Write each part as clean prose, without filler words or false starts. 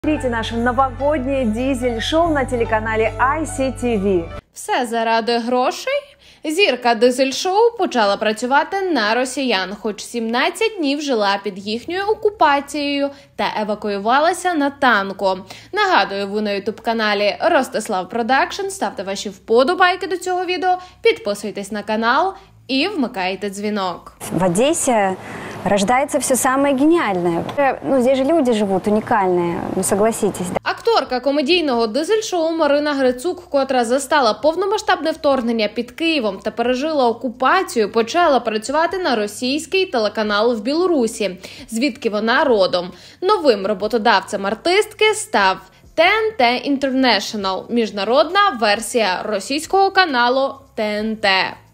Смотрите наше новогоднее дизель-шоу на телеканале ICTV. Все заради грошей? Зірка дизель-шоу почала працювати на росіян, хоч 17 днів жила під їхньою окупацією та евакуювалася на танку. Нагадую, ви на ютуб-каналі Ростислав Продакшн. Ставте ваші вподобайки до цього відео, підписуйтесь на канал і вмикайте дзвінок. В Одессе рождается все самое гениальное. Здесь же люди живут уникальные, согласитесь. Да? Акторка комедійного дизель-шоу Марина Грицук, котра застала повномасштабне вторгнення під Києвом та пережила окупацію, почала працювати на російський телеканал в Білорусі, звідки вона родом. Новим роботодавцем артистки став ТНТ International – міжнародна версія російського каналу ТНТ.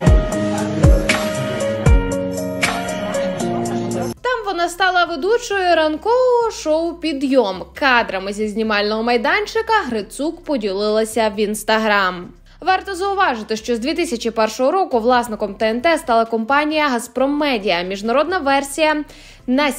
Вона стала ведучою ранкового шоу «Підйом». Кадрами зі знімального майданчика Грицук поділилася в Інстаграм. Варто зауважити, що з 2001 року власником ТНТ стала компанія «Газпром Медіа». Міжнародна версія на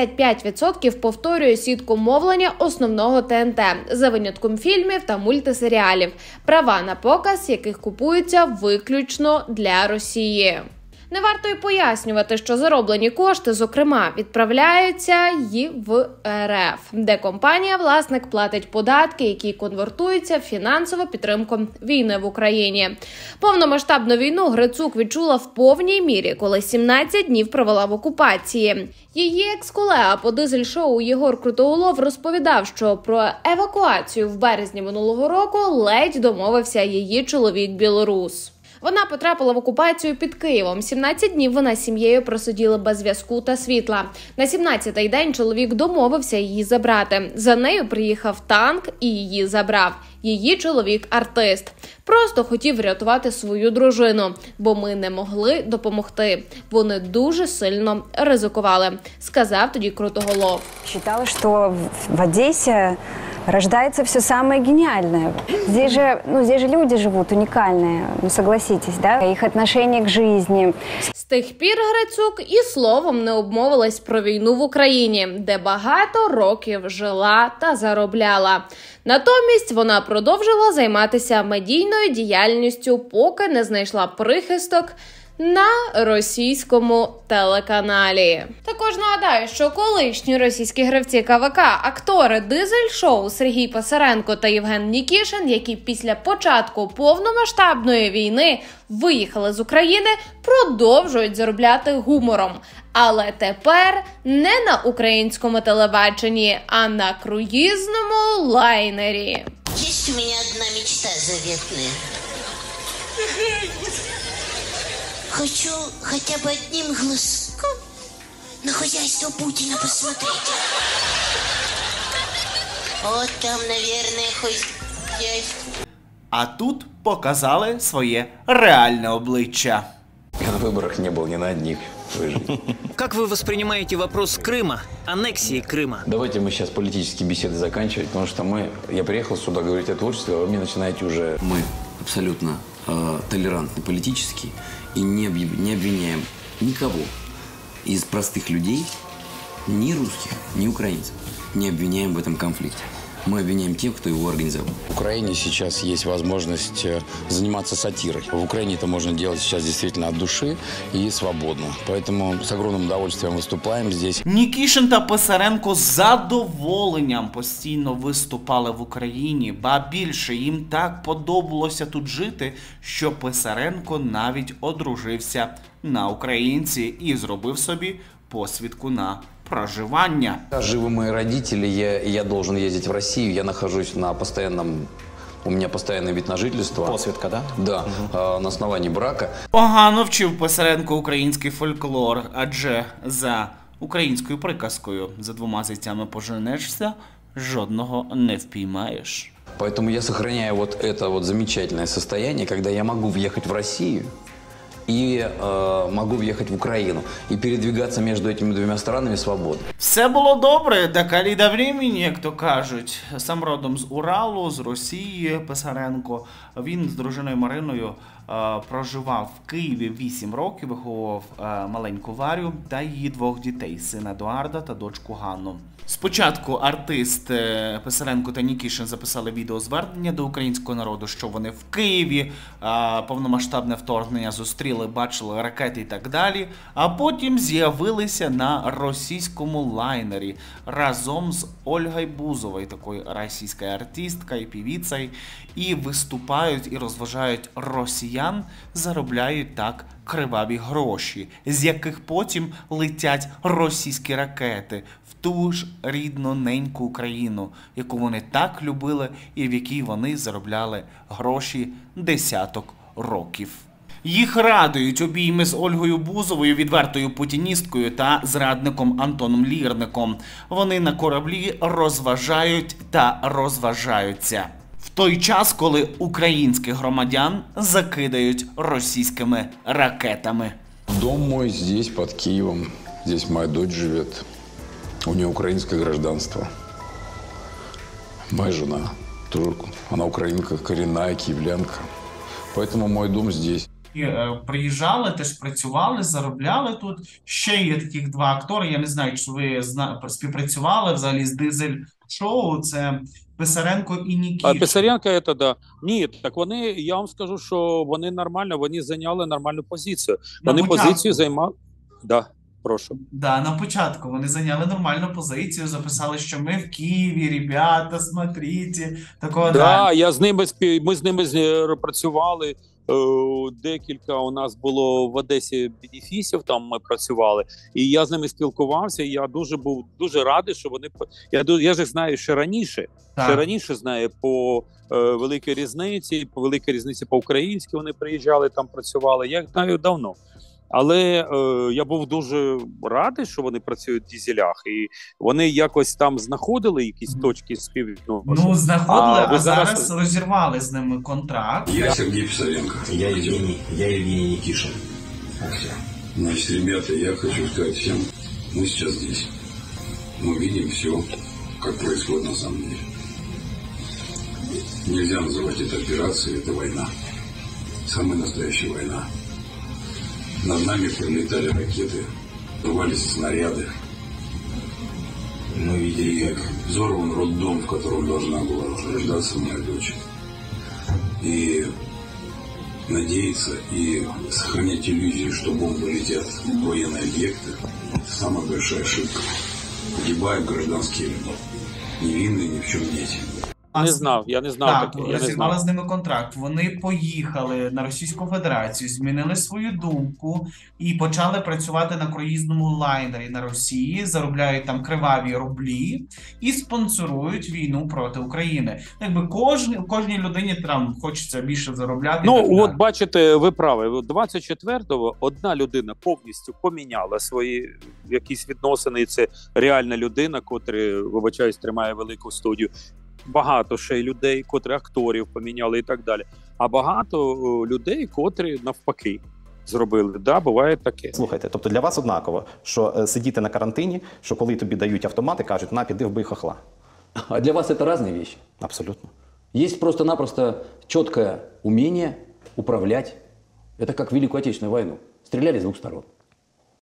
75% повторює сітку мовлення основного ТНТ, за винятком фільмів та мультисеріалів, права на показ яких купуються виключно для Росії. Не варто й пояснювати, що зароблені кошти, зокрема, відправляються й в РФ, де компанія-власник платить податки, які конвертуються в фінансову підтримку війни в Україні. Повномасштабну війну Грицук відчула в повній мірі, коли 17 днів провела в окупації. Її екс-колега по дизель-шоу Єгор Крутоголов розповідав, що про евакуацію в березні минулого року ледь домовився її чоловік-білорус. Вона потрапила в окупацію під Києвом. 17 днів вона з сім'єю просиділа без зв'язку та світла. На 17-й день чоловік домовився її забрати. За нею приїхав танк і її забрав. Її чоловік – артист. Просто хотів врятувати свою дружину, бо ми не могли допомогти. Вони дуже сильно ризикували, сказав тоді Крутоголов. Считала, что в Одессе рождается все самое гениальное. Здесь же люди живут уникальные, согласитесь, да? Их отношение к жизни. З тих пір Грицук і словом не обмовилась про війну в Україні, де багато років жила та заробляла. Натомість вона продовжила займатися медійною діяльністю, поки не знайшла прихисток на російському телеканалі. Також нагадаю, що колишні російські гравці КВК, актори дизель-шоу Сергій Писаренко та Євген Нікішин, які після початку повномасштабної війни виїхали з України, продовжують заробляти гумором. Але тепер не на українському телебаченні, а на круїзному лайнері. Є у мене одна мечта заветная. Хочу хотя бы одним глазком на хозяйство Путина посмотреть. Вот там, наверное, хозяйство. А тут показали своє реальне обличчя. Я на выборах не был ни на одних. Как вы воспринимаете вопрос Крыма, аннексии Крыма? Давайте мы сейчас политические беседы заканчивать, потому что я приехал сюда говорить о творчестве, а вы мне начинаете уже... Мы абсолютно толерантны политически и не обвиняем никого из простых людей, ни русских, ни украинцев, не обвиняем в этом конфликте. Мы обвиняем тех, кто его организовал. В Украине сейчас есть возможность заниматься сатирой. В Украине это можно делать сейчас действительно от души и свободно. Поэтому с огромным удовольствием выступаем здесь. Нікішин та Писаренко з задоволенням постійно виступали в Україні, ба більше їм так подобалося тут жити, що Писаренко навіть одружився на українці і зробив собі посвідку на проживання. Живы мои родители, я должен ездить в Россию, я нахожусь на постоянном... У меня постоянный вид на жительство. Посвідка, да? Да, на основании брака. Погано вчив Писаренко український фольклор, адже за українською приказкою «За двома зайцями поженешся, жодного не впіймаєш». Поэтому я сохраняю вот это вот замечательное состояние, когда я могу въехать в Россию и могу въехать в Украину и передвигаться между этими двумя странами свободно. Все було добре, до калі до времени, як то кажуть. Сам родом з Уралу, з Росії, Писаренко. Він з дружиною Мариною проживав в Києві 8 років, виховував маленьку Варю та її 2 дітей – сина Едуарда та дочку Ганну. Спочатку артист Писаренко та Нікішин записали відеозвернення до українського народу, що вони в Києві, повномасштабне вторгнення зустріли, бачили ракети і так далі, а потім з'явилися на російському лайнері разом з Ольгою Бузовою, такою російською артисткою і певицею, і виступають і розважають росіян, заробляють так криваві гроші, з яких потім летять російські ракети в ту ж рідну неньку Україну, яку вони так любили і в якій вони заробляли гроші десяток років. Їх радують обійми з Ольгою Бузовою, відвертою путіністкою та зрадником Антоном Лірником. Вони на кораблі розважають та розважаються. В той час, коли українських громадян закидають російськими ракетами. Дом мой здесь, под Киевом. Здесь моя дочь живет. У нее украинское гражданство. Моя жена турка. Она украинка, коренная киевлянка. Поэтому мой дом здесь. Приїжджали, теж працювали, заробляли тут. Ще є таких 2 актори, я не знаю, чи ви співпрацювали взагалі з дизель-шоу, це Писаренко і Нікішин. А Писаренко, це, да. Ні, так вони, я вам скажу, що вони нормально, вони зайняли нормальну позицію. Вони позицію займали, да. Прошу. Да, на початку вони зайняли нормальну позицію, записали, що ми в Києві, ребята, смотрите, такого да, ми з ними працювали. Декілька у нас було в Одесі бенефісів, там ми працювали, і я з ними спілкувався, і я був дуже радий, що вони... Я ж їх знаю ще раніше знаю по великій різниці по-українськи вони приїжджали, там працювали, я їх знаю давно. Але я був дуже радий, що вони працюють в дізелях, і вони якось там знаходили якісь точки співвідношення. Ну, знаходили, а зараз розірвали з ними контракт. Я Сергей Писаренко. Я Евгений Никишин. Значит, ребята, я хочу сказать всем, мы сейчас здесь. Мы видим все, как происходит на самом деле. Нельзя называть это операцией, это война. Самая настоящая война. Над нами пролетали ракеты, рвались снаряды. Мы видели, как взорван роддом, в котором должна была рождаться моя дочь. И надеяться и сохранять иллюзию, что бомбы летят в военные объекты, это самая большая ошибка. Погибают гражданские люди, невинные ни в чем дети. Я не знав. Так, розірвали з ними контракт. Вони поїхали на Російську Федерацію, змінили свою думку і почали працювати на круїзному лайнері на Росії, заробляють там криваві рублі і спонсорують війну проти України. Якби кожній людині там хочеться більше заробляти. Ну, от бачите, ви праві. 24-го одна людина повністю поміняла свої якісь відносини. Це реальна людина, котра, вибачаюсь, тримає велику студію. Багато ще людей, котрі акторів поміняли і так далі. А багато людей, котрі навпаки зробили. Да, буває таке. Слухайте, тобто для вас однаково, що сидіти на карантині, що коли тобі дають автомат і кажуть, на, піди вбий хохла. А для вас это разные вещи? Абсолютно. Есть просто-напросто четкое умение управлять. Это как в Великую Отечественную войну. Стреляли с 2 сторон.